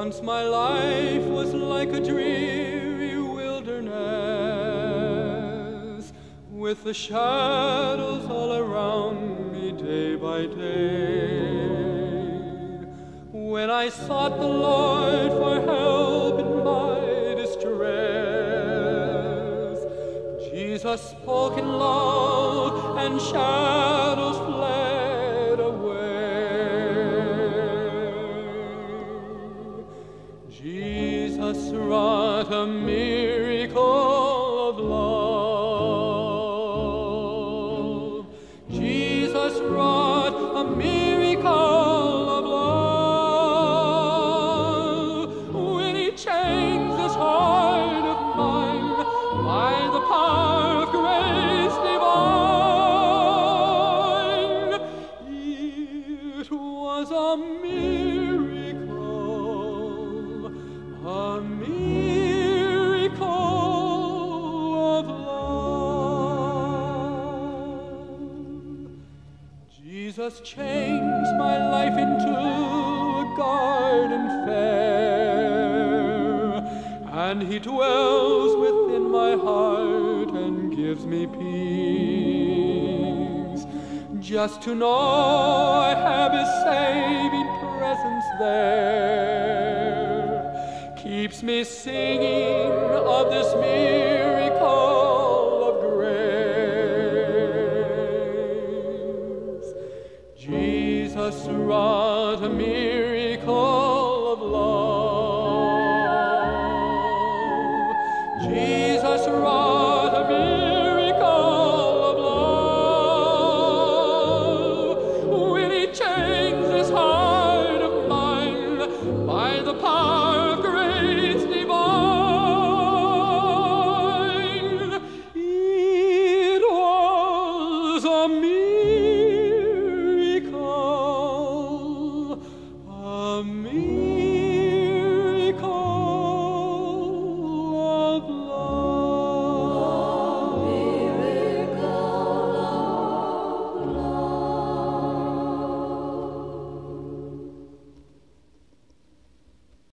Once my life was like a dreary wilderness, with the shadows all around me day by day. When I sought the Lord for help in my distress, Jesus spoke in love and shadows fled away. Jesus wrought a miracle of love. Jesus wrought a miracle of love when he changed this heart of mine by the power of grace divine. It was a miracle of love. Jesus changed my life into a garden fair, and he dwells within my heart and gives me peace. Just to know I have his saving presence there keeps me singing of this miracle